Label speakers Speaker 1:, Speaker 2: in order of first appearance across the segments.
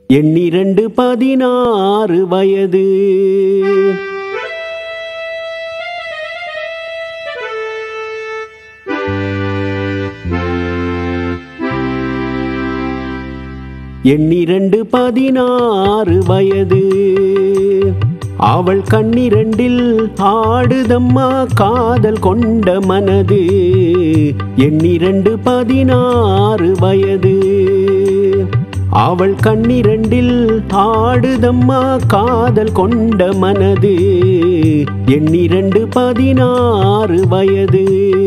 Speaker 1: எண்ணிரண்டு 16 வயது. எண்ணிரண்டு 16 வயது. அவள் கண்ணிரண்டில் ஆடுதம்மா காதல் கொண்ட மனது. எண்ணிரண்டு 16 வயது. அவள் கண்ணிரண்டில் ஆடுதம்மா காதல் கொண்ட மனது. எண்ணிரண்டு 16 வயது.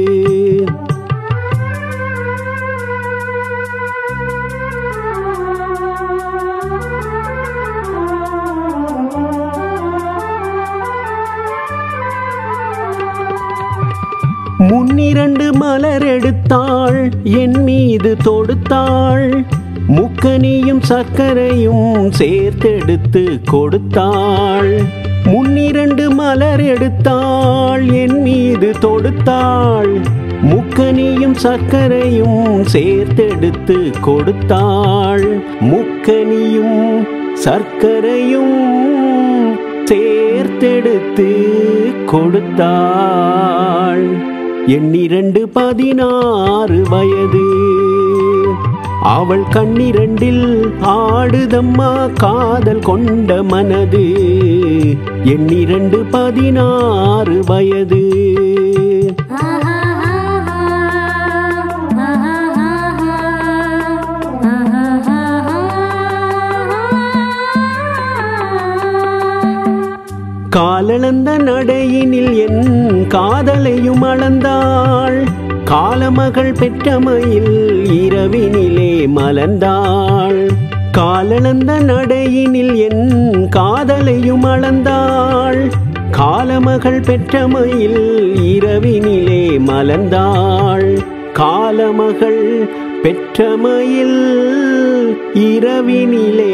Speaker 1: முன்னிரண்டு மலர் எடுத்தாள், என் மீது தொடுத்தாள். முக்கனியும் சர்க்கரையும் சேர்த்தெடுத்து கொடுத்தாள். முன்னிரண்டு மலர் எடுத்தாள், என் மீது தொடுத்தாள். முக்கனியும் சர்க்கரையும் சேர்த்தெடுத்து கொடுத்தாள். முக்கனியும் சர்க்கரையும் சேர்த்தெடுத்து கொடுத்தாள். எண்ணிரண்டு 16 வயது. அவள் கண்ணிரண்டில் ஆடுதம்மா காதல் கொண்ட மனது. எண்ணிரண்டு 16 வயது. காலளந்த நடையினில் என் காதலையும் அளந்தாள். காலமகள் பெற்றமையில் இரவினிலே மலர்ந்தாள். காலளந்த நடையினில் என் காதலையும் அளந்தாள். காலமகள் பெற்றமையில் இரவினிலே மலர்ந்தாள். காலமகள் பெற்றமையில் இரவினிலே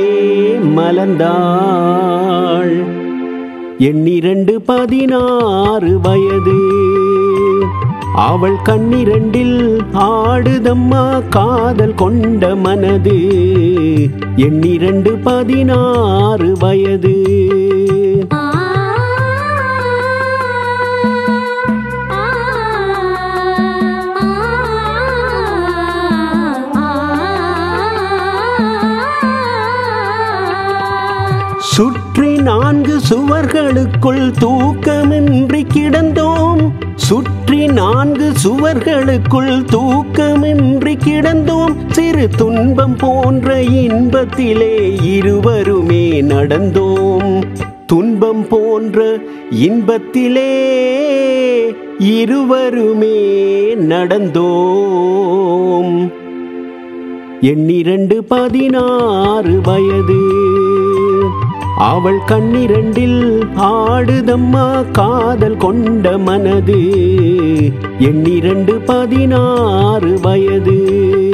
Speaker 1: மலர்ந்தாள். எண்ணிரண்டு 16 வயது. அவள் கண்ணிரண்டில் ஆடுதம்மா காதல் கொண்ட மனது. எண்ணிரண்டு 16 வயது. சுற்றி 4 சுவர்களுக்குள் தூக்கமின்றி கிடந்தோம். சுற்றி 4 சுவர்களுக்குள் தூக்கமின்றி கிடந்தோம். சிறு துன்பம் போன்ற இன்பத்திலே இருவருமே நடந்தோம். துன்பம் போன்ற இன்பத்திலே இருவருமே நடந்தோம். எண்ணிரண்டு 16 வயது. அவள் கண்ணிரண்டில் ஆடுதம்மா காதல் கொண்ட மனது. எண்ணிரண்டு 16 வயது.